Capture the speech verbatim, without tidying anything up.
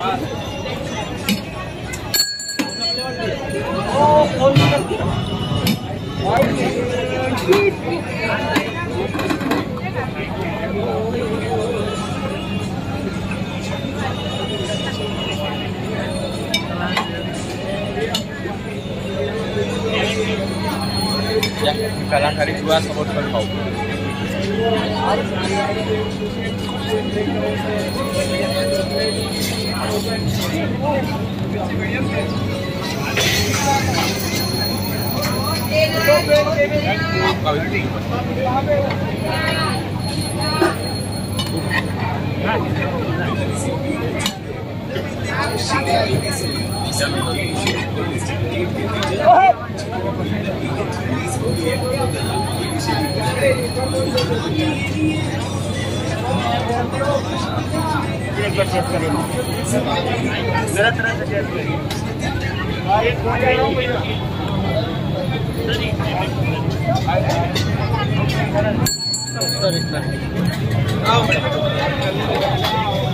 Ya, kalah kali dua sama dengan kau. Kau ini. मेरा तरह से चेक करिए। एक